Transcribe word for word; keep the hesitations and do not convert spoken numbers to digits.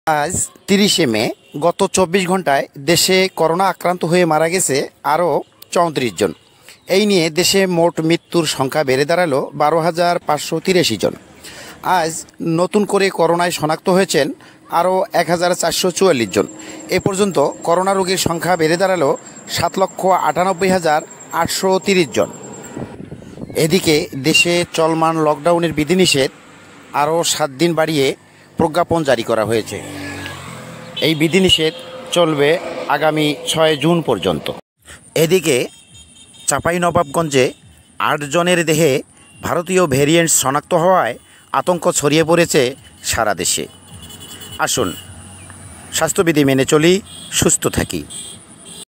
আজ তিরিশে মে। গত চব্বিশ ঘন্টায় দেশে করোনা আক্রান্ত হয়ে মারা গেছে আরও চৌত্রিশ জন। এই নিয়ে দেশে মোট মৃত্যুর সংখ্যা বেড়ে দাঁড়ালো বারো হাজার পাঁচশো তিরাশি জন। আজ নতুন করে করোনায় শনাক্ত হয়েছেন আরও এক হাজার চারশো চুয়াল্লিশ জন। এ পর্যন্ত করোনা রোগীর সংখ্যা বেড়ে দাঁড়ালো সাত লক্ষ আটানব্বই হাজার আটশো তিরিশ জন। এদিকে দেশে চলমান লকডাউনের বিধিনিষেধ আরও সাত দিন বাড়িয়ে প্রজ্ঞাপন জারি করা হয়েছে। এই বিধিনিষেধ চলবে আগামী ছয় জুন পর্যন্ত। এদিকে চাঁপাইনবাবগঞ্জে আট জনের দেহে ভারতীয় ভ্যারিয়েন্ট শনাক্ত হওয়ায় আতঙ্ক ছড়িয়ে পড়েছে সারা দেশে। আসুন স্বাস্থ্যবিধি মেনে চলি, সুস্থ থাকি।